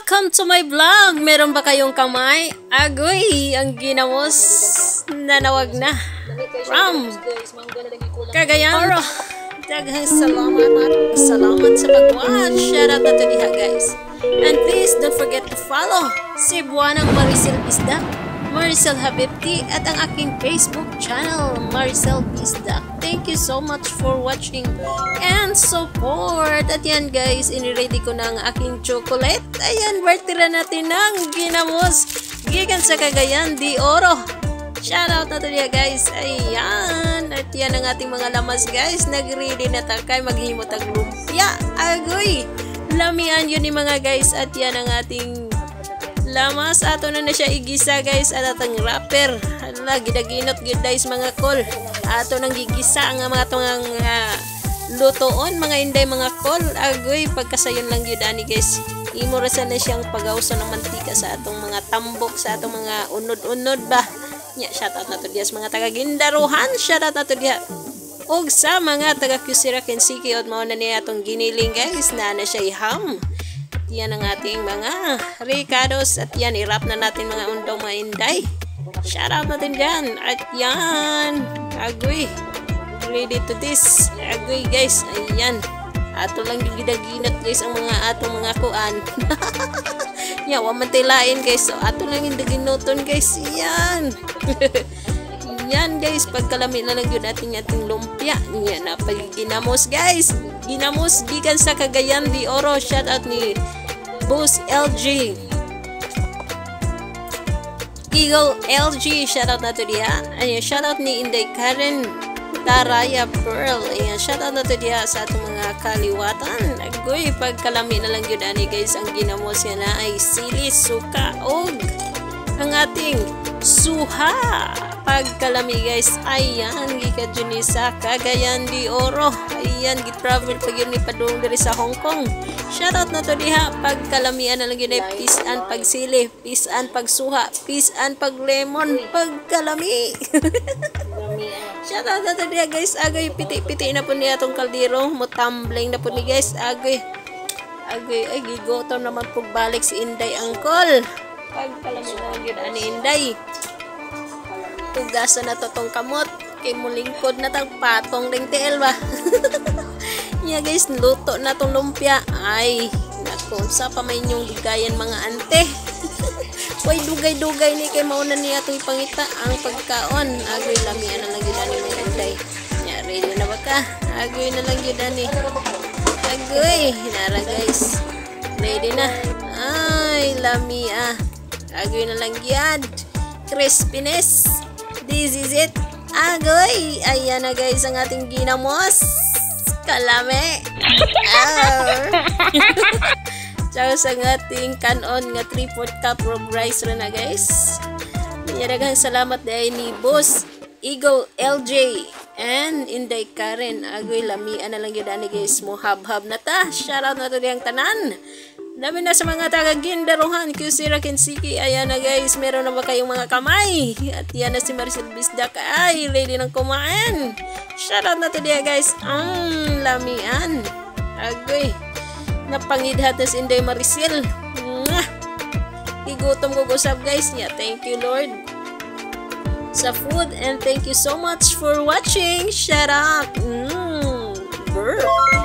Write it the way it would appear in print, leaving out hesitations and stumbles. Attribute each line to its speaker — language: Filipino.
Speaker 1: Welcome to my vlog! Meron ba kayong kamay? Agoy! Ang ginamos! Nanawag na! From Cagayan! Daghang salamat sa pag-watch! Shout out na to diha guys! And please don't forget to follow si Buwanang Maricel Isda, Maricel Habibti, at ang aking Facebook channel, Maricel Isda. Thank you so much for watching and support. At yan guys, iniready ko na ang aking chocolate. Ayan, birthday natin ng ginamos. Gigan sa Cagayan de Oro. Shoutout na to niya guys. Ayan. At yan ang ating mga lamas guys. Nag-ready na takay. Maghimot ang lumpia. Agoy. Lamian yun ni mga guys. At yan ang ating lamas. Ato na siya igisa guys. At atang wrapper. Hala, gidaginot good guys mga kol. Ato nang gigisa ang mga tungang lutoon, mga inday mga kol. Agoy, pagkasayon lang yun ani guys. Imurasan na siyang pagawsa ng mantika sa atong mga tambok, sa atong mga unod-unod ba. Nya, shoutout na to diya sa mga taga-Gindaruhan. Shoutout na to diya. Og sa mga taga-Kusira Kensiki at mauna niya atong giniling guys na siya iham. At yan ang ating mga ricados. At yan, irap na natin mga undong mga inday. Shoutout natin dyan. At yan, agoy, ready to this. Agoy guys, ayan. Ato lang gidaginat guys ang mga atong mga kuan. Yawa mantilain guys. So ato lang yung daginoton guys. Yan. Yan guys, pagkalami na lang yun ating lumpia. Yan na pagginamos guys. Ginamos gikan sa Cagayan de Oro. Shout out ni Boss LG. Eagle LG, shoutout na to diha. Ayan, shoutout ni Inday Karen Taraya Pearl. Ayan, shoutout na to diha sa atong mga kaliwatan. Agoy, pagkalami na lang yun ani guys. Ang ginamos yan na ay sili, suka, og ang ating suha. Pagkalami guys, ayan, gikad yun ni sa Cagayan de Oro. Ayan, gitravel pag yun ni padung dari sa Hong Kong. Shoutout na to diha. Pagkalamian na lang yun ay pisan pagsili, pisan pagsuha, pisan paglemon, pagkalami. Shoutout na to diha guys. Agoy, piti-piti na po niya itong kaldero. Mutambling na po ni guys. Agoy, agoy, ay gigotom naman po balik si Inday Angkol. Pagkalami na lang yun ani Inday. Tugasan na to tong kamot. Kay mulingkod na tang patong ding tiel ba. Yeah guys, luto na tong lumpia. Ay, naku, sa pa may inyong ligayan mga ante. Uy, dugay-dugay ni kay mauna niya itong ipangita ang pagkaon. Agoy, lamian na lang yun ani mga anday. Yeah, ready na ba ka? Agoy na lang yun ani. Agoy, hinara guys. Ready na. Ay, lamia. Agoy na lang yan. Crispiness. This is it. Agoy, ayan na guys ang ating ginamos. Kalame. Ciao sa ating kanon nga 3/4 cup of rice rin na guys. Daghang salamat dahil ni Boss Eagle LJ and Inday Karen. Agoy, lamian na lang yun ani guys. Mohab-hab na ta. Shoutout na to diyang tanan. Dami na sa mga taga-Gindaruhan, Kusira Kensiki. Ayan na guys, meron na ba kayong mga kamay? At yan na si Maricel Isda. Ay, ready ng kumain. Shoutout na to diya guys. Lamian. Agoy. Napangidhat na si Inday Maricel. Igutom ko gusap guys. Yeah, thank you Lord sa food. And thank you so much for watching. Shout out. Burp.